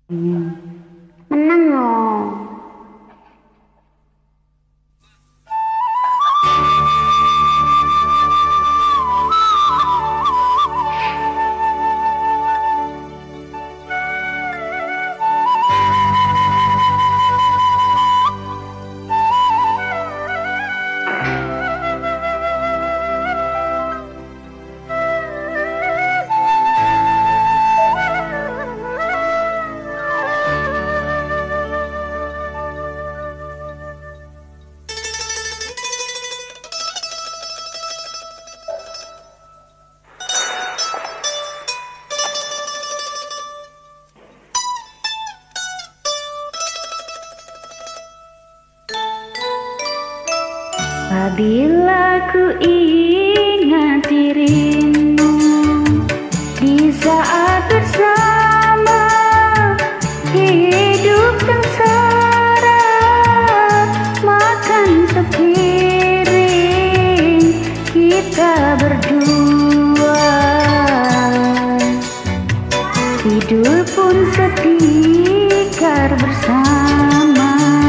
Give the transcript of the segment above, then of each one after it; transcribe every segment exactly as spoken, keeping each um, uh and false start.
Hmm. Menang loh. Apabila ku ingat dirimu di saat bersama, hidup sengsara, makan sepiring kita berdua, tidur pun setikar bersama.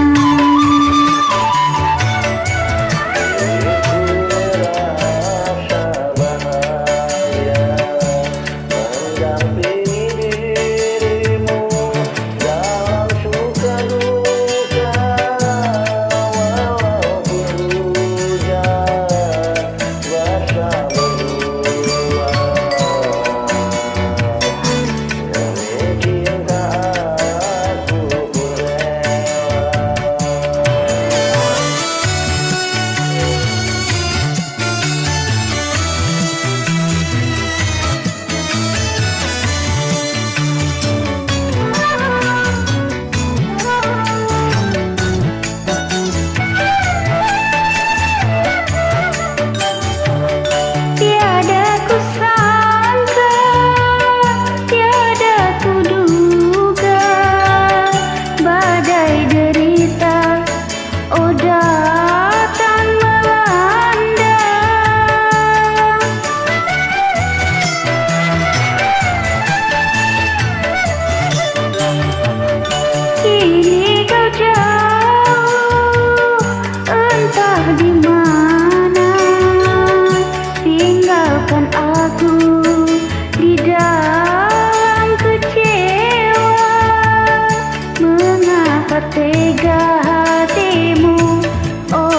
Tega hatimu, oh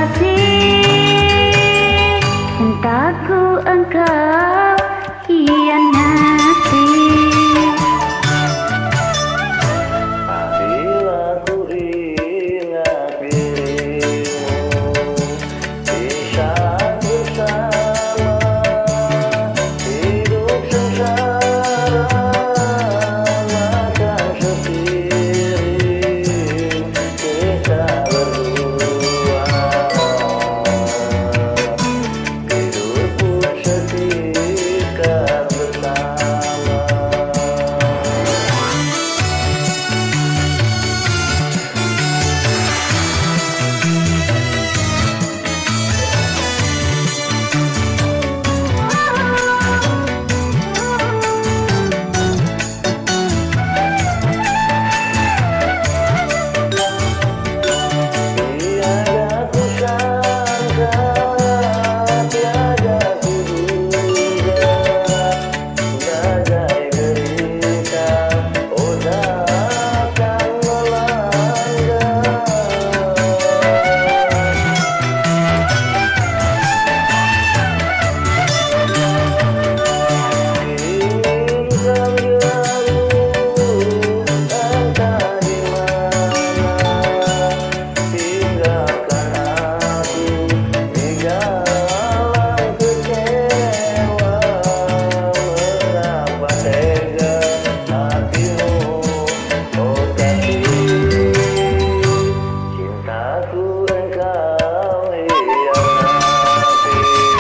kasih, entahku engkau hianati. Apabila ku ingat dirimu di saat bersama, hidup sengsara, makan sepiring kita berdua, tidur pun setikar bersama. Tiada ku sangka, tiada ku duga, bagai derita, oh datang melanda. Ingin kau jauh, entah di mana, tinggalkan aku di dalam kecewa. Mengapa tega hatimu, oh kasih, cintaku engkau hianati.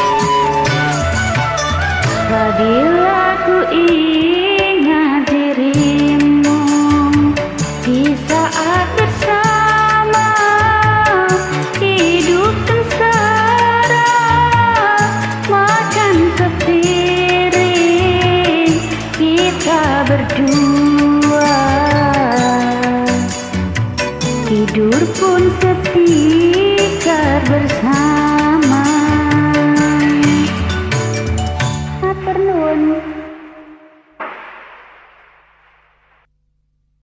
Apabila ku ingat dirimu di saat bersama, hidup sengsara, makan sepiring kita berdua. tidur pun setikar bersama.